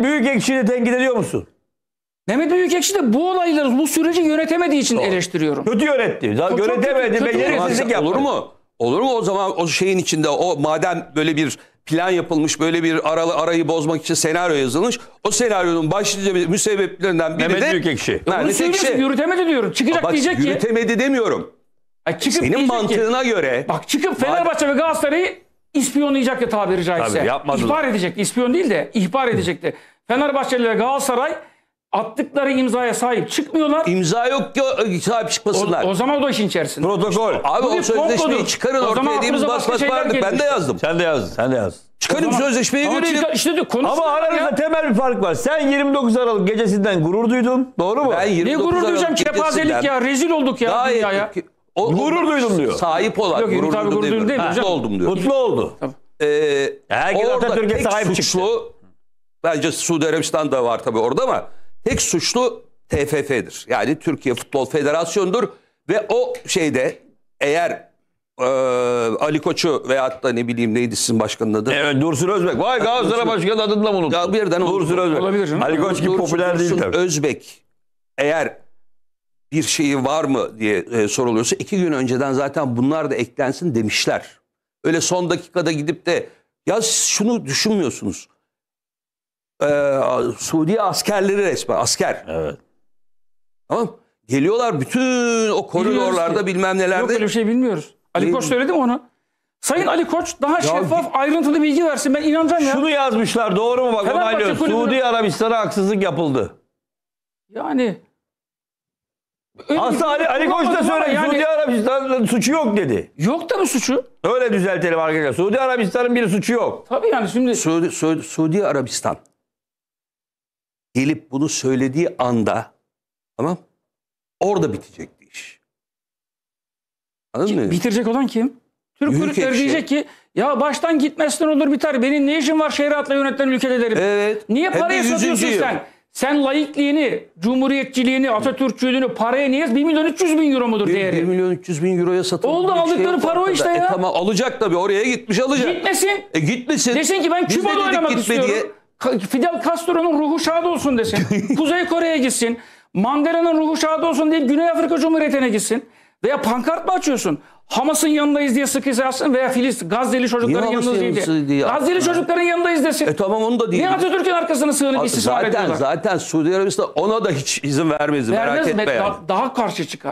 Mehmet Büyükekşi'ni tenkit ediyor musun? Mehmet Büyükekşi de bu olayları, bu süreci yönetemediği için eleştiriyorum. Kötü yönetti. Yönetemedi, kötü beceriksizlik yaptı. Olur mu? Olur mu o zaman o şeyin içinde, o madem böyle bir plan yapılmış, böyle bir arayı bozmak için senaryo yazılmış, o senaryonun başlıca müsebbiplerinden biri Mehmet de Büyükekşi. Bunu söylüyorsun, yürütemedi diyorum. Çıkacak Bak, diyecek ki. yürütemedi demiyorum. Senin mantığına göre. Bak çıkıp Fenerbahçe ve Galatasaray'ı ispiyonlayacaktı tabiri caizse. Tabii, yapmadılar. İhbar edecekti. İspiyon değil de ihbar edecekti. Fenerbahçe ile Galatasaray attıkları imzaya sahip çıkmıyorlar. İmza yok ki sahip çıkmasınlar. O zaman o da işin içerisinde. Protokol. Abi Bu o bir sözleşmeyi komplodur. çıkarın O zaman ortaya diye biz aklınıza bas başka bas şeyler vardık. Ben de gelmiştir. yazdım. Sen de yazdın. Sen de yazdın. Çıkarın sözleşmeyi görelim. İşte de Ama aranızda ya. temel bir fark var. Sen 29 Aralık gecesinden gurur duydun. Doğru mu? Ben Ne 29 gurur duyacağım, Aralık kepazelik gecesinden ya. Rezil olduk ya gayet dünyaya. Gurur duydum diyor. Sahip olan. Yok, Gurur tabii duydum gurur duydum demiyorum. değil mi Mutlu hocam? oldum diyor. Mutlu oldu. Herkes Orada Atatürk'e tek sahip çıktı. suçlu, bence Suudi Arabistan da var tabii orada, ama tek suçlu TFF'dir. Yani Türkiye Futbol Federasyonu'dur ve o şeyde eğer Ali Koç'u veyahut da ne bileyim neydi sizin başkanın adı? Evet, Dursun Özbek. Vay, Galatasaray Başkanı adını da mı unuttun? Ya birden Dursun Özbek. Olabilir canım. Ali Koç gibi popüler değil Dursun tabii. Özbek eğer bir şeyi var mı diye soruluyorsa 2 gün önceden zaten bunlar da eklensin demişler. Öyle son dakikada gidip de ya siz şunu düşünmüyorsunuz. Suudi askerleri resmen asker. Evet. Tamam. Geliyorlar bütün o koridorlarda bilmem nelerde. Yok öyle bir şey bilmiyoruz. Ali Koç söyledi mi onu? Sayın Ali Koç daha şeffaf, ayrıntılı bilgi versin. Ben inanacağım ya. Şunu yazmışlar, doğru mu? Bak, Fenerbahçe onaylıyoruz. kulübü- Suudi Arabistan'a haksızlık yapıldı. Yani. Öyle Aslında bir- Ali Koç da Ama söyledi. yani- Suudi Arabistan'ın suçu yok dedi. Yok tabii suçu. Öyle düzeltelim arkadaşlar. Suudi Arabistan'ın bir suçu yok. Tabii yani şimdi. Suudi Arabistan gelip bunu söylediği anda, tamam, orada bitecekti iş. Anladın mı? Bitirecek olan kim? Türk Büyükekşi. kulüpleri diyecek ki ya baştan gitmezsen olur biter. Benim ne işim var şeriatla yönetilen ülkede derim. Evet. Niye Hem de paraya 100. satıyorsun yıl. sen? Sen laikliğini, cumhuriyetçiliğini, Atatürkçülüğünü paraya niye 1.300.000 euro mudur 1 değeri? milyon 300 bin euroya satıldı. Oldu, aldıkları para o işte ya. Tamam, alacak tabii, oraya gitmiş alacak. Gitmesin. Gitmesin. Desin ki ben Biz de Küba'da dedik oynamak gitme istiyorum. diye. Fidel Castro'nun ruhu şad olsun desin. Kuzey Kore'ye gitsin. Mandela'nın ruhu şad olsun deyip Güney Afrika Cumhuriyeti'ne gitsin. Veya pankart mı açıyorsun? Hamas'ın yanındayız diye sıkıysa yazsın veya Gazze'li çocukların Niye yanındayız Hamas'ın diye. yanındayız diye? Gazze'li çocukların yanındayız desin. Tamam, onu da değil. Niye Atatürk'ün arkasına sığınıp istismar ediyorlar? Zaten Suudi Arabistan ona da hiç izin vermez merak Vermez mi? etme yani. Daha karşı çıkar.